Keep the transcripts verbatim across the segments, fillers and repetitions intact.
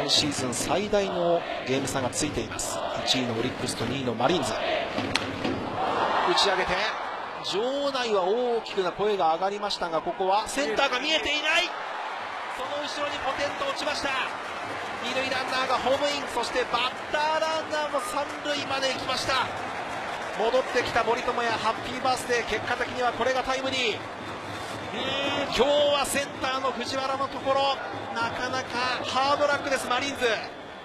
今シーズン最大のゲーム差がついています。いちいのオリックスとにいのマリーンズ。打ち上げて場内は大きくな声が上がりましたが、ここはセンターが見えていない。その後ろにポテンと落ちました。二塁ランナーがホームイン、そしてバッターランナーも三塁まで行きました。戻ってきた森友哉、ハッピーバースデー。結果的にはこれがタイムリー。今日はセンターの藤原のところ、なかなかハードラックです。マリーンズ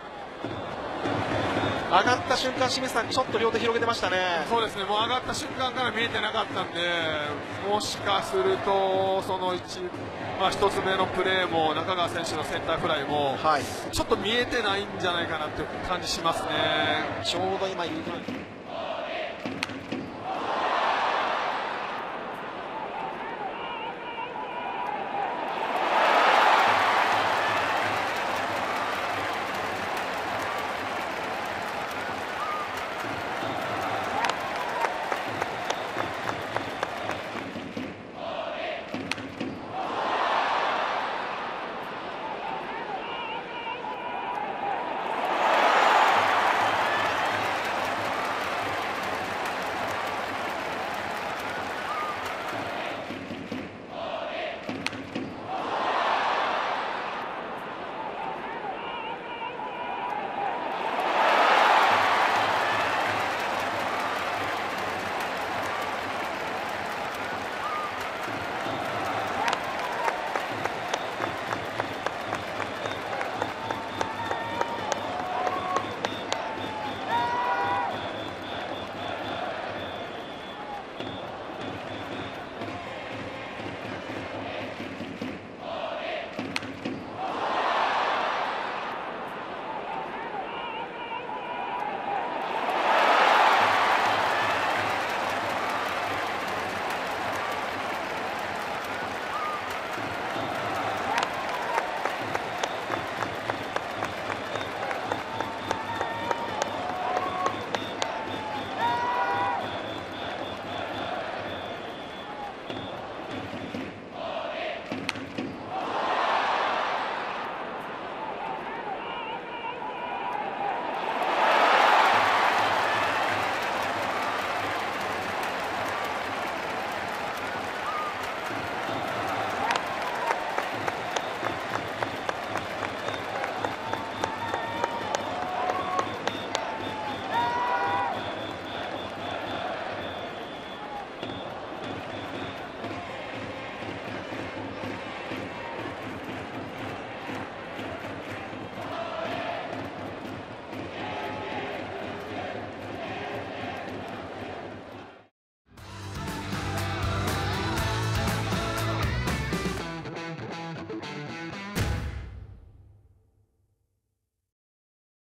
上がった瞬間、清水さんちょっと両手広げてましたね。 そうですね、もう上がった瞬間から見えてなかったんで、もしかするとその 1, まあひとつめのプレーも中川選手のセンターフライも、はい、ちょっと見えてないんじゃないかなという感じしますね。 ちょうど今